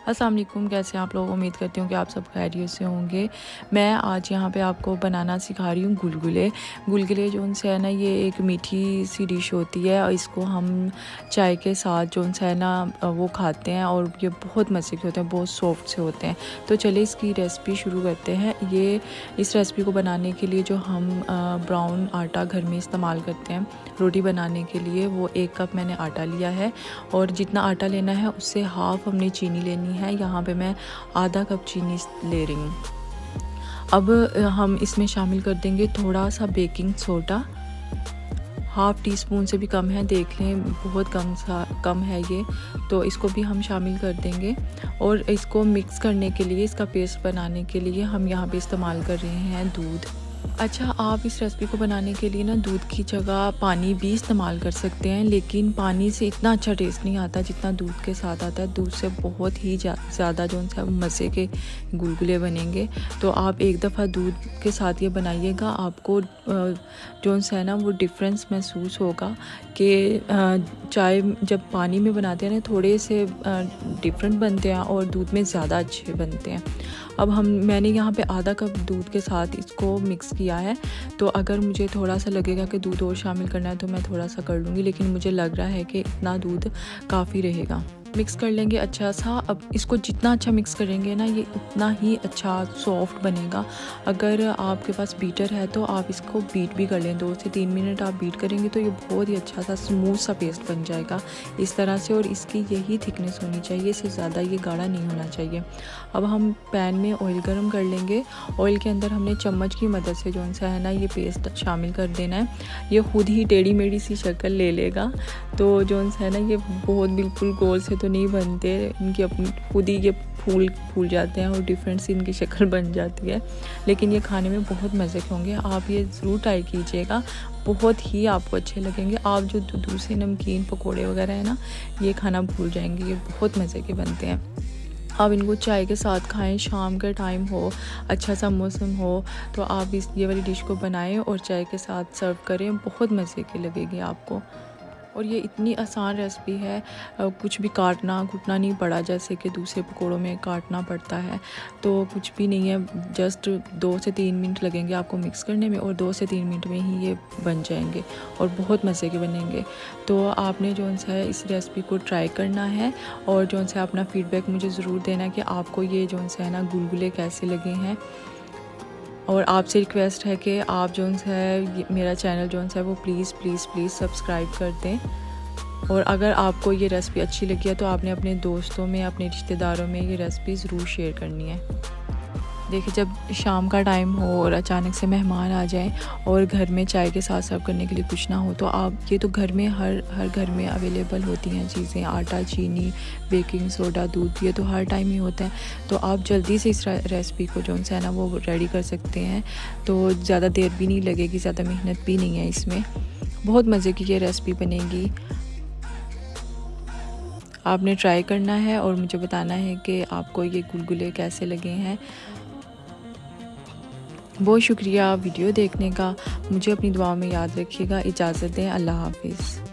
अस्सलाम वालेकुम, कैसे हैं आप लोग। उम्मीद करती हूँ कि आप सब खैरियत से होंगे। मैं आज यहाँ पे आपको बनाना सिखा रही हूँ गुलगुले। गुलगुले जो उनसे है ना, ये एक मीठी सी डिश होती है और इसको हम चाय के साथ जो उनसे है ना वो खाते हैं और ये बहुत मज़े के होते हैं, बहुत सॉफ्ट से होते हैं। तो चलिए इसकी रेसिपी शुरू करते हैं। इस रेसिपी को बनाने के लिए जो हम ब्राउन आटा घर में इस्तेमाल करते हैं रोटी बनाने के लिए, वो 1 कप मैंने आटा लिया है और जितना आटा लेना है उससे हाफ़ हमने चीनी लेनी है। यहाँ पे मैं आधा कप चीनी ले रही हूँ। अब हम इसमें शामिल कर देंगे थोड़ा सा baking soda, half teaspoon से भी कम है, देख लें बहुत कम है ये, तो इसको भी हम शामिल कर देंगे। और इसको मिक्स करने के लिए, इसका पेस्ट बनाने के लिए हम यहाँ पे इस्तेमाल कर रहे हैं दूध। अच्छा, आप इस रेसिपी को बनाने के लिए ना दूध की जगह पानी भी इस्तेमाल कर सकते हैं, लेकिन पानी से इतना अच्छा टेस्ट नहीं आता जितना दूध के साथ आता है। दूध से बहुत ही ज़्यादा जो उनसे मज़े के गुलगुले बनेंगे। तो आप एक दफ़ा दूध के साथ ये बनाइएगा, आपको जो उनसे है ना वो डिफरेंस महसूस होगा कि चाय जब पानी में बनाते हैं ना थोड़े से डिफरेंट बनते हैं और दूध में ज़्यादा अच्छे बनते हैं। अब मैंने यहाँ पे आधा कप दूध के साथ इसको मिक्स किया है, तो अगर मुझे थोड़ा सा लगेगा कि दूध और शामिल करना है तो मैं थोड़ा सा कर लूँगी, लेकिन मुझे लग रहा है कि इतना दूध काफ़ी रहेगा। मिक्स कर लेंगे अच्छा सा। अब इसको जितना अच्छा मिक्स करेंगे ना, ये उतना ही अच्छा सॉफ्ट बनेगा। अगर आपके पास बीटर है तो आप इसको बीट भी कर लें, 2 से 3 मिनट आप बीट करेंगे तो ये बहुत ही अच्छा सा स्मूथ सा पेस्ट बन जाएगा इस तरह से। और इसकी यही थिकनेस होनी चाहिए, इससे ज़्यादा ये गाढ़ा नहीं होना चाहिए। अब हम पैन में ऑयल गर्म कर लेंगे। ऑयल के अंदर हमने चम्मच की मदद से जो सा है ना ये पेस्ट शामिल कर देना है। ये खुद ही टेढ़ी मेढ़ी सी शक्ल ले लेगा, तो जो सा है ना ये बहुत बिल्कुल गोल से तो नहीं बनते, इनकी अपनी खुद ही ये फूल जाते हैं और डिफरेंट सी इनकी शक्ल बन जाती है, लेकिन ये खाने में बहुत मज़े के होंगे। आप ये ज़रूर ट्राई कीजिएगा, बहुत ही आपको अच्छे लगेंगे। आप जो दूसरे नमकीन पकोड़े वगैरह है ना, ये खाना भूल जाएंगे, ये बहुत मज़े के बनते हैं। आप इनको चाय के साथ खाएं, शाम का टाइम हो, अच्छा सा मौसम हो, तो आप ये वाली डिश को बनाएं और चाय के साथ सर्व करें, बहुत मज़े की लगेगी आपको। और ये इतनी आसान रेसिपी है, कुछ भी काटना घुटना नहीं पड़ा जैसे कि दूसरे पकोड़ों में काटना पड़ता है, तो कुछ भी नहीं है। जस्ट 2 से 3 मिनट लगेंगे आपको मिक्स करने में और 2 से 3 मिनट में ही ये बन जाएंगे और बहुत मज़े के बनेंगे। तो आपने जो है इस रेसिपी को ट्राई करना है और जो है अपना फ़ीडबैक मुझे ज़रूर देना है कि आपको ये जो है ना गुलगुले कैसे लगे हैं। और आपसे रिक्वेस्ट है कि आप जो है मेरा चैनल जो है वो प्लीज़ सब्सक्राइब कर दें। और अगर आपको ये रेसिपी अच्छी लगी है तो आपने अपने दोस्तों में, अपने रिश्तेदारों में ये रेसिपी ज़रूर शेयर करनी है। देखिए, जब शाम का टाइम हो और अचानक से मेहमान आ जाएं और घर में चाय के साथ सर्व करने के लिए कुछ ना हो, तो आप ये तो घर में हर घर में अवेलेबल होती हैं चीज़ें, आटा, चीनी, बेकिंग सोडा, दूध, ये तो हर टाइम ही होता है। तो आप जल्दी से इस रेसिपी को जो है ना वो रेडी कर सकते हैं, तो ज़्यादा देर भी नहीं लगेगी, ज़्यादा मेहनत भी नहीं है इसमें। बहुत मज़े की ये रेसिपी बनेगी, आपने ट्राई करना है और मुझे बताना है कि आपको ये गुलगुले कैसे लगे हैं। बहुत शुक्रिया वीडियो देखने का, मुझे अपनी दुआओं में याद रखिएगा। इजाज़त दें, अल्लाह हाफिज़।